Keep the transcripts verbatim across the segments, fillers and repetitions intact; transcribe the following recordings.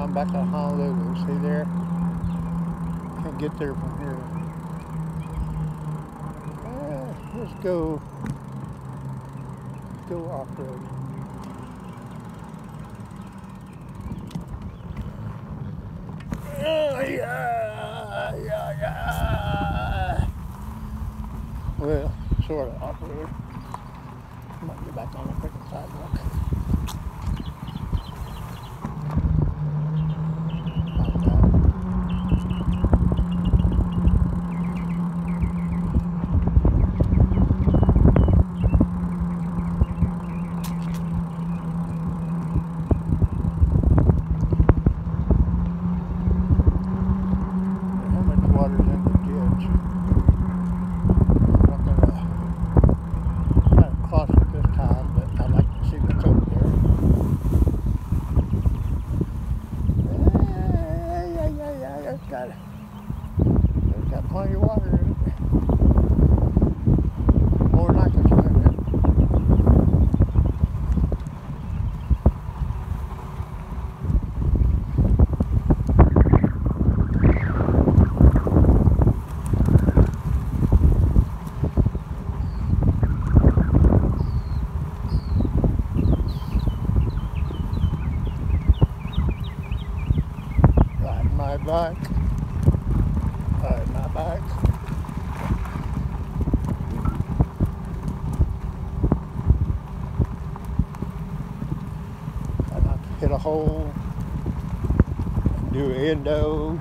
around back to Honolulu. See there? Can't get there from here. Uh, let's go. Let's go off-road. Oh, yeah, yeah, yeah. Well, sort of off-road. Might get back on the freaking sidewalk. Got it. It's got plenty of water in it. More than I can swim in. Riding my bike. Riding my bike. Try not to hit a hole. Do an endo.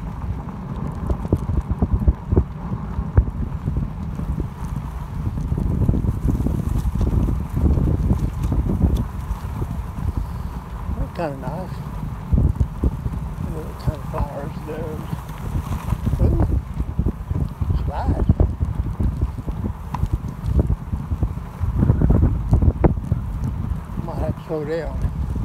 That's kind of nice. What kind of flowers those? Ooh, slide. Might have to slow down.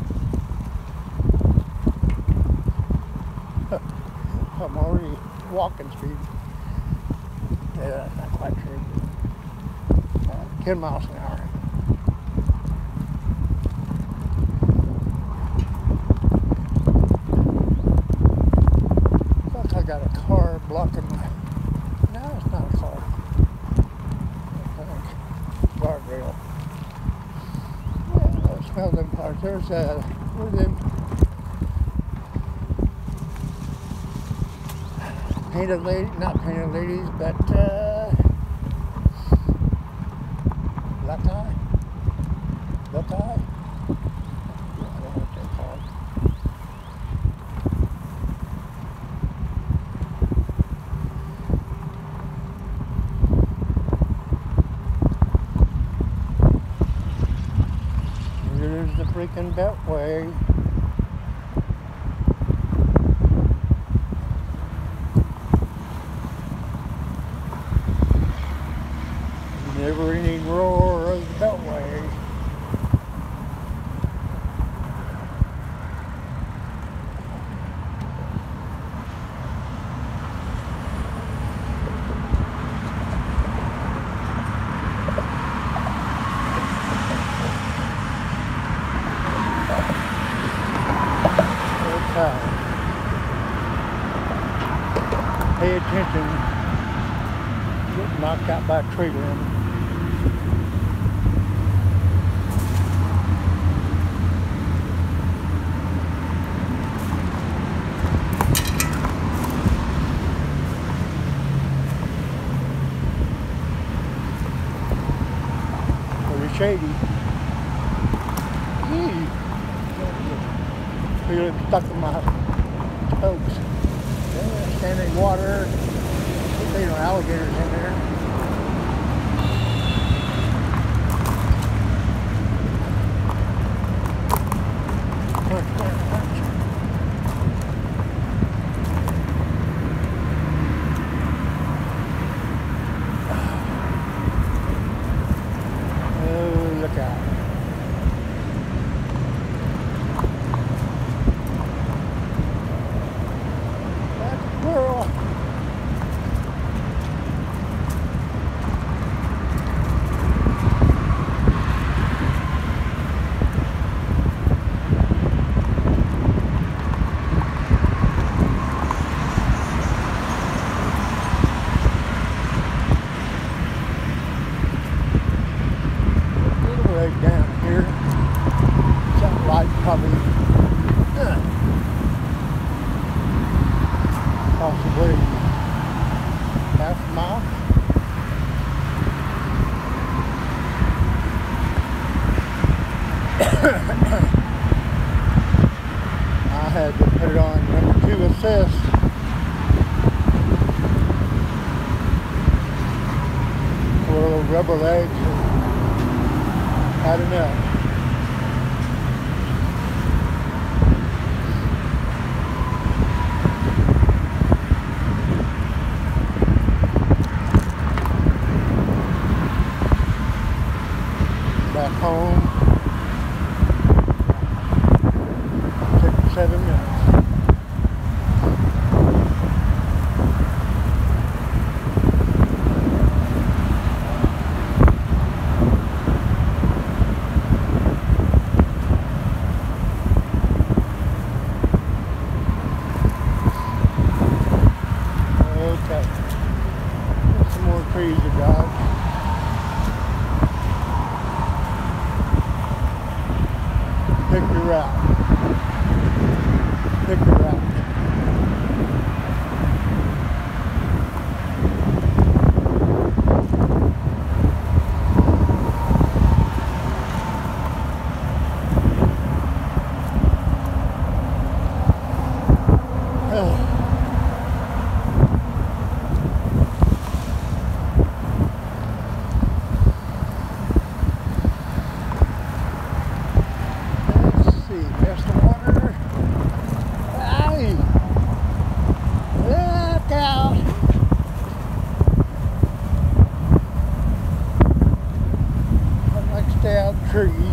I'm already walking speed. Yeah, that's not quite true. Uh, ten miles an hour. Look, I got a car blocking my. No, it's not a car. I think guardrail. Yeah, I smell them cars. There's uh, where them painted ladies, not painted ladies, but uh, black eye, black eye. I don't know what they're called. Here's the freaking beltway. Never-ending roar of the beltway. Okay. Pay attention. Get knocked out by a tree limb. Shady. Eee. Feel it stuck in my toes. Yeah, standing water. There's no alligators in there. Punch, punch, punch. Look out. That's a squirrel. Possibly half a mile. I had to put it on number two assist. Little rubber legs had enough. Back home, six or seven minutes. Okay, there's some more trees to dodge. Pick your route. Pick your route. There's the water. Aye. Look out. I'd like to stay out of the tree.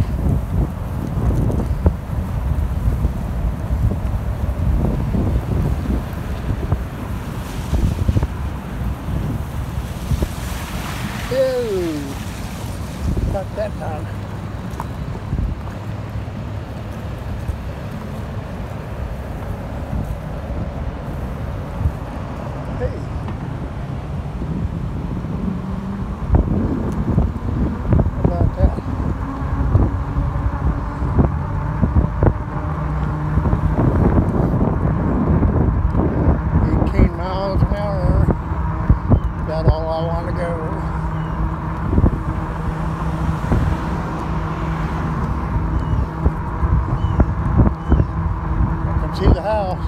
Ew. Not that time. Hey. How about that? eighteen miles an hour. About all I want to go. I can see the house.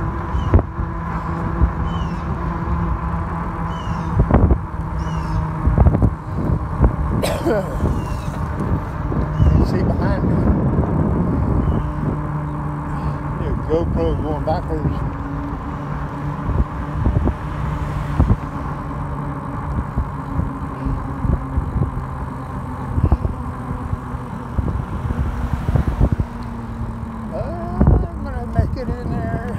Can't see behind me. There's a GoPro going backwards. Uh, I'm gonna make it in there.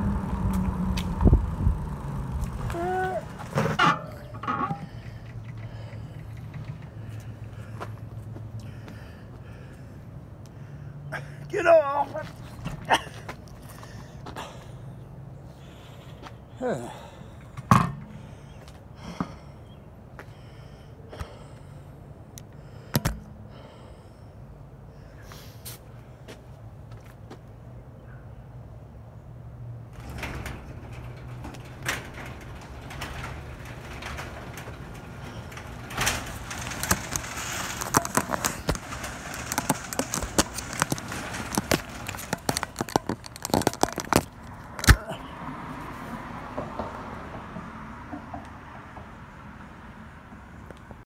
Get off!